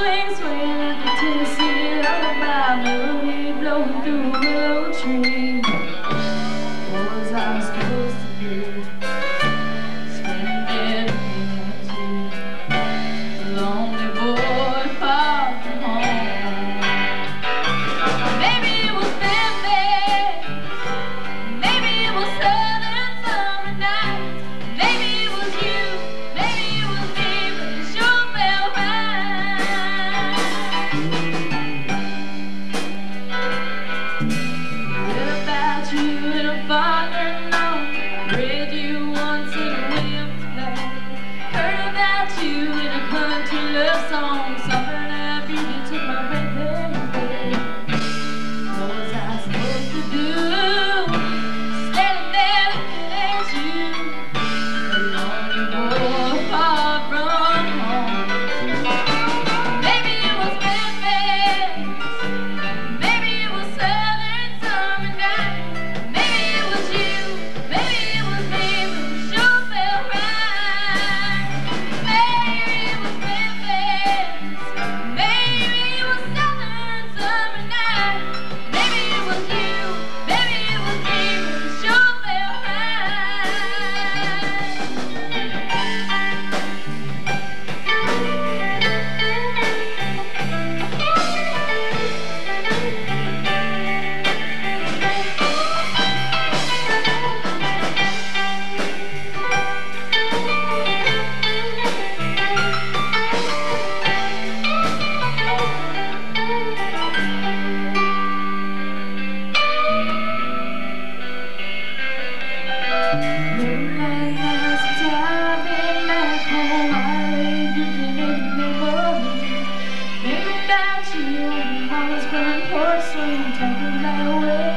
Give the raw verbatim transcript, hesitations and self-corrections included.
swing, swing like a Tennessee lullaby, melody blowing through a willow tree. What was I supposed to do? Spend everything at you, lonely boy far from home. Maybe it was Memphis, maybe it was southern summer nights, maybe it was you, maybe it was me, but it sure felt right. Read about you in a father known, read you once in a Williams play, heard about you in a country love song, something that beauty took my breath away. What was I supposed to do? Standing there looking at you, a lonely boy far from home. Maybe it was Memphis, maybe it was southern summer nights, maybe it was you, maybe it was me, but it sure felt right. Maybe it was Memphis, maybe it was southern summer nights, maybe it was you, maybe it was me, but it sure felt right. Moonlight nights and time been back home, I lay drifting in memory. Think about you on the mama's front porch swing, talking that way.